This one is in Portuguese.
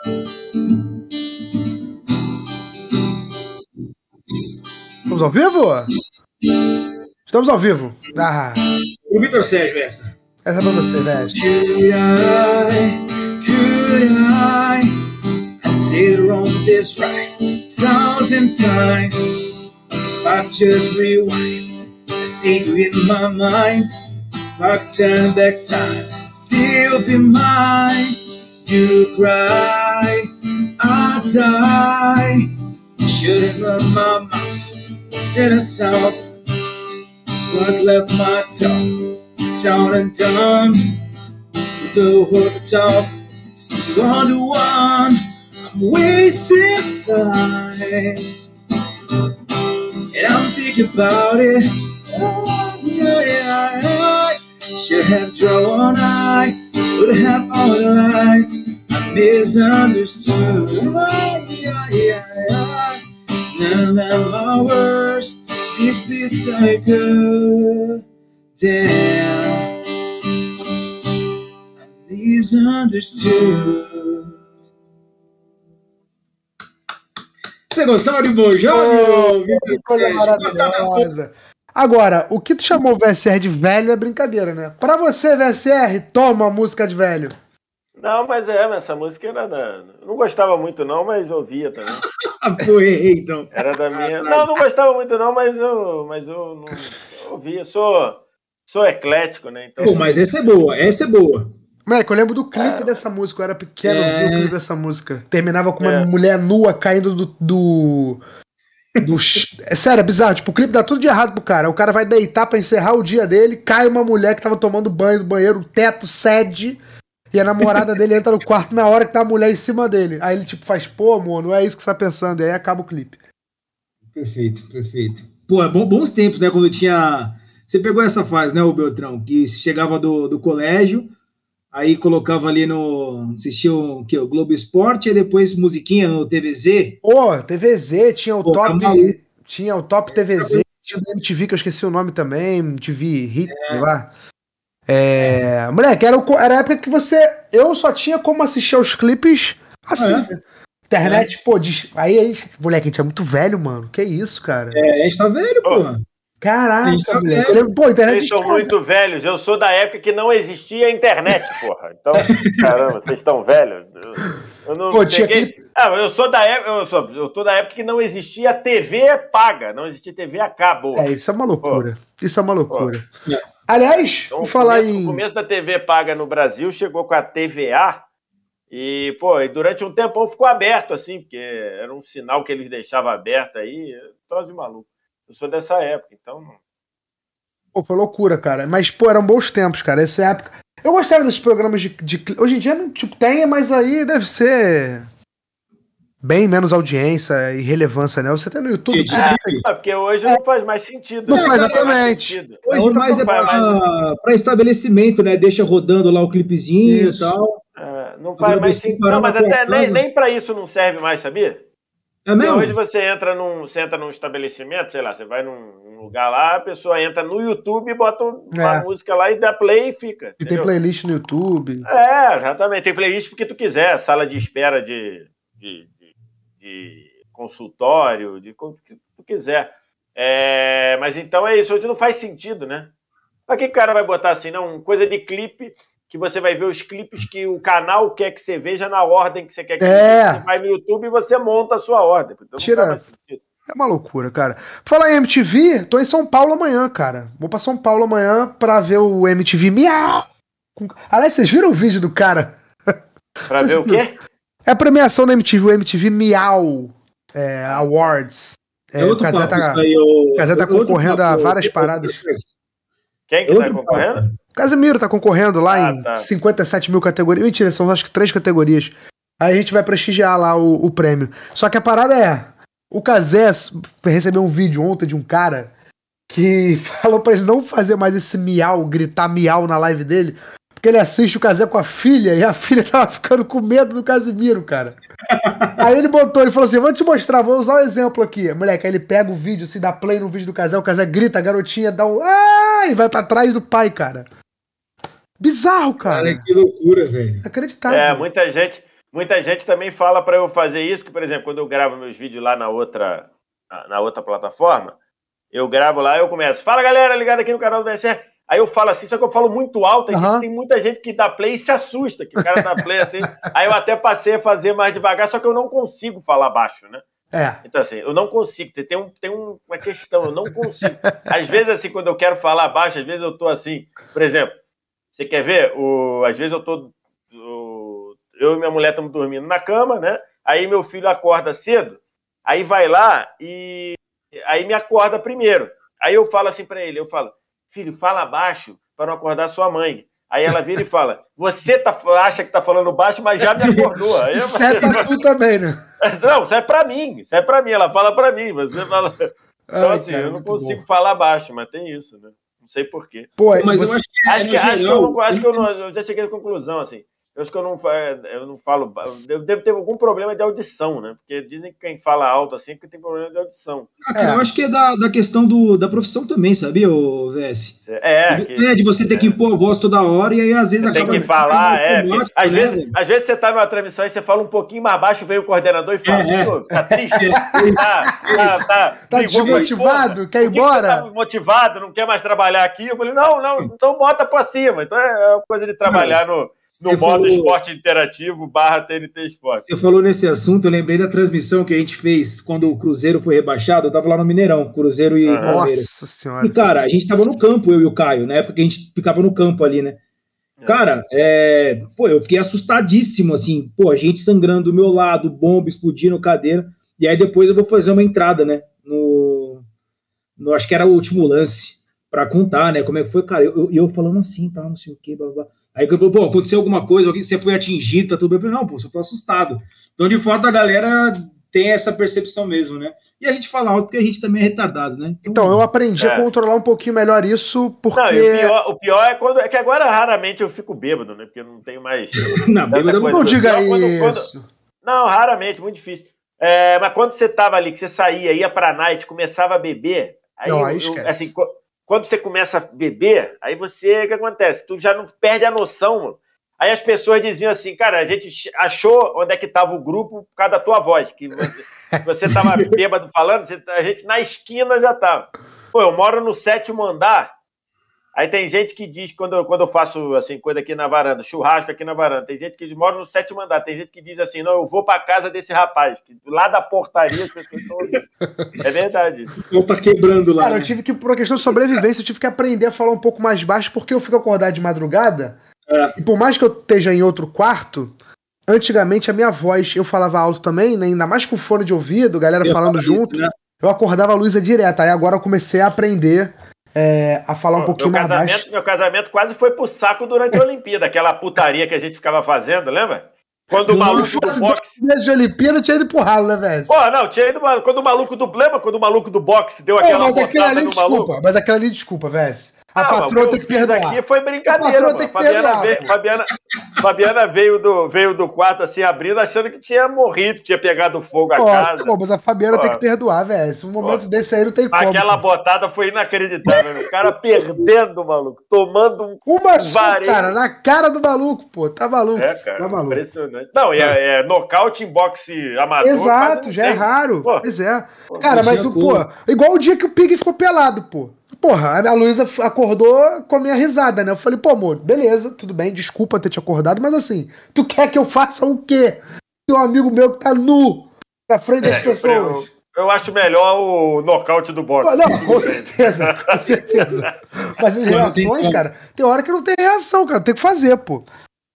Estamos ao vivo? Estamos ao vivo. Ah. O Vitor Sérgio, essa. Essa é pra você, velho. Could I sit wrong this right 1,000 times? If I just rewind, I see you in my mind. If I turn back time, still be mine. You cry, I die. Should've run my mouth, said a south. Was left my tongue, sound and done. So hold the top, still on the one. I'm wasting time, and I'm thinking about it. Should have drawn I would have all the lights. I misunderstood. None of my words if it's so good. Damn, I misunderstood. Você gostou de Bon Jovi? Que coisa maravilhosa. Agora, o que tu chamou o VSR de velho é brincadeira, né? Pra você, VSR, toma a música de velho. Não, mas essa música era da... Eu não gostava muito não, mas ouvia também. Então. Era da minha... Não gostava muito não, mas eu não ouvia. Sou eclético, né? Então... Pô, mas essa é boa. Moleque, eu lembro do clipe dessa música. Eu era pequeno, eu vi o clipe dessa música. Terminava com uma mulher nua caindo do... É sério, é bizarro. Tipo, o clipe dá tudo de errado pro cara. O cara vai deitar pra encerrar o dia dele, cai uma mulher que tava tomando banho do banheiro, o teto cede, e a namorada dele entra no quarto na hora que tá a mulher em cima dele. Aí ele tipo faz, pô, amor, não é isso que você tá pensando. E aí acaba o clipe. Perfeito. Pô, bons tempos, né? Quando tinha... Você pegou essa fase, né, o Beltrão? Que chegava do colégio, aí colocava ali assistia o Globo Esporte, e depois musiquinha no TVZ. Pô, TVZ, tinha o Top TVZ, tinha o MTV, que eu esqueci o nome também, MTV Hit, sei lá. Moleque, era a época que eu só tinha como assistir aos clipes assim, né? Internet, pô, aí, moleque, a gente é muito velho, mano. Que isso, cara? A gente tá velho, pô. Caraca, moleque. Eu lembro, pô, internet. Vocês são muito velhos. Eu sou da época que não existia internet, porra. Então, caramba, vocês estão velhos. Eu não cheguei... eu sou da época. Eu tô da época que não existia TV paga, não existia TV a cabo. Isso é uma loucura. Aliás, então, vou falar O começo da TV paga no Brasil chegou com a TVA. E, pô, durante um tempão ficou aberto, assim, porque era um sinal que eles deixavam aberto aí. Troço de maluco. Eu sou dessa época, então... Pô, foi loucura, cara. Mas, pô, eram bons tempos, cara. Essa época... Eu gostava desses programas de... Hoje em dia, não, tipo, tem, mas aí deve ser... bem menos audiência e relevância, né? Você tem no YouTube... porque hoje não faz mais sentido. Não faz exatamente. Hoje mais é pra estabelecimento, né? Deixa rodando lá o clipezinho e tal. Não faz mais sentido. Não, mas até nem pra isso não serve mais, sabia? Hoje você entra num estabelecimento, sei lá, você vai num lugar lá, a pessoa entra no YouTube, bota uma música lá e dá play e fica. E tem playlist no YouTube. Exatamente. Tem playlist porque tu quiser, sala de espera de consultório, de o que tu quiser. Mas então é isso, hoje não faz sentido, né? Pra que o cara vai botar assim, não? Coisa de clipe, que você vai ver os clipes que o canal quer que você veja na ordem que você quer que você vai no YouTube e você monta a sua ordem. Então é uma loucura, cara. Falar em MTV, tô em São Paulo amanhã, cara. Vou pra São Paulo amanhã pra ver o MTV Miau. Aliás, vocês viram o vídeo do cara? Pra ver o quê? É a premiação da MTV, o MTV Miau Awards. O Cazé tá concorrendo a várias paradas. Quem que tá concorrendo? O Casimiro tá concorrendo lá em 57 mil categorias. Mentira, são acho que 3 categorias. Aí a gente vai prestigiar lá o prêmio. Só que a parada o Cazé recebeu um vídeo ontem de um cara que falou pra ele não fazer mais esse miau, gritar miau na live dele, porque ele assiste o Cazé com a filha e a filha tava ficando com medo do Casimiro, cara. Aí ele falou assim, vou te mostrar, vou usar um exemplo aqui. Moleque, aí ele pega o vídeo, assim, dá play no vídeo do Cazé, o Cazé grita, a garotinha dá e vai pra trás do pai, cara. Bizarro, cara. Que loucura, velho. Acreditável. Muita muita gente também fala para eu fazer isso, que, por exemplo, quando eu gravo meus vídeos lá na outra plataforma, eu gravo lá, eu começo, fala galera, ligado aqui no canal do BSR. Aí eu falo assim, só que eu falo muito alto, e tem muita gente que dá play e se assusta, que o cara dá play assim. Aí eu até passei a fazer mais devagar, só que eu não consigo falar baixo, né? Então assim, eu não consigo, tem uma questão, eu não consigo. Às vezes assim, quando eu quero falar baixo, às vezes eu tô assim, por exemplo, você quer ver? Às vezes eu e minha mulher estamos dormindo na cama, né? Aí meu filho acorda cedo, aí vai lá e aí me acorda primeiro. Aí eu falo assim para ele, eu falo, filho, fala baixo para não acordar sua mãe. Aí ela vira e fala, você acha que tá falando baixo, mas já me acordou. Aí isso é pra tu também, né? Não, isso é pra mim, ela fala pra mim, você fala... Então assim, cara, eu não consigo falar baixo, mas tem isso, né? Não sei porquê. Pô, mas eu acho que eu já cheguei à conclusão, assim. Eu acho que eu não falo. Eu devo ter algum problema de audição, né? Porque dizem que quem fala alto assim que tem problema de audição. Eu acho que é da questão da profissão também, sabia, VS? De você ter que impor a voz toda hora e aí às vezes acaba... Tem que falar, às vezes você tá numa transmissão e você fala um pouquinho mais baixo, vem o coordenador e fala, tá triste? Tá desmotivado? Quer ir embora? Tá motivado, não quer mais trabalhar aqui? Eu falei, não, então bota pra cima. Então é uma coisa de trabalhar no modo esporte interativo / TNT Esporte. Você falou nesse assunto, eu lembrei da transmissão que a gente fez quando o Cruzeiro foi rebaixado. Eu tava lá no Mineirão, Cruzeiro e Palmeiras. Nossa senhora. E, cara, a gente tava no campo, eu e o Caio, na época que a gente ficava no campo ali, né? Cara, eu fiquei assustadíssimo, assim, a gente sangrando do meu lado, bomba explodindo, cadeira. E aí depois eu vou fazer uma entrada, né? No acho que era o último lance, pra contar, né? Como é que foi, cara. Eu falando assim, tá, não sei o que, blá, blá. Aí eu falei, aconteceu alguma coisa, você foi atingido, tá tudo bem? Eu falei, não, eu tô assustado. Então, de fato, a galera tem essa percepção mesmo, né? E a gente fala alto porque a gente também é retardado, né? Então eu aprendi a controlar um pouquinho melhor isso, porque... Não, o pior é que agora raramente eu fico bêbado, né? Porque eu não tenho mais... não diga isso. Não, raramente, muito difícil. Mas quando você tava ali, que você saía, ia pra night, começava a beber, aí assim... Quando você começa a beber, aí o que acontece? Tu já não perde a noção, mano. Aí as pessoas diziam assim, cara, a gente achou onde é que tava o grupo por causa da tua voz, que você tava bêbado falando, a gente na esquina já tava. Pô, eu moro no 7º andar, aí tem gente que diz, quando eu faço assim, coisa aqui na varanda, churrasco aqui na varanda, tem gente que mora no 7º andar, tem gente que diz assim, não, eu vou pra casa desse rapaz, que lá da portaria as pessoas estão ouvindo. É verdade. Eu tá quebrando lá. Cara, eu tive que, por uma questão de sobrevivência, eu tive que aprender a falar um pouco mais baixo, porque eu fico acordado de madrugada, e por mais que eu esteja em outro quarto, antigamente a minha voz, eu falava alto também, né, ainda mais com fone de ouvido, galera falando junto, né? Eu acordava a Luísa direto, aí agora eu comecei a aprender... a falar um pouquinho mais baixo. Meu casamento quase foi pro saco durante a Olimpíada, aquela putaria que a gente ficava fazendo, lembra? Quando o maluco do boxe... 2 meses de Olimpíada tinha ido pro ralo, né, velho? Não, tinha ido... Quando o maluco do boxe deu aquela botada no maluco... Mas aquela ali, desculpa, velho. A patroa tem que perdoar. Aqui foi brincadeira, mano. Fabiana veio do quarto assim, abrindo, achando que tinha morrido, tinha pegado fogo a casa. Mas a Fabiana tem que perdoar, velho. Um momento desse aí não tem como. Aquela botada foi inacreditável, né? O cara perdendo, maluco, tomando vareio. Cara, na cara do maluco, pô. Tá maluco. Cara, tá maluco. Impressionante. Não, e nocaute em boxe amador. Exato, já é raro. Pois é. Cara, mas igual o dia que o Pig ficou pelado, pô. Porra, a Luísa acordou com a minha risada, né? Eu falei, pô, amor, beleza, tudo bem, desculpa ter te acordado, mas assim, tu quer que eu faça o quê? Tem um amigo meu que tá nu na frente das pessoas. Eu acho melhor o nocaute do boxe. Não, com certeza, com certeza. Mas as reações, cara, tem hora que não tem reação, cara, tem que fazer, pô.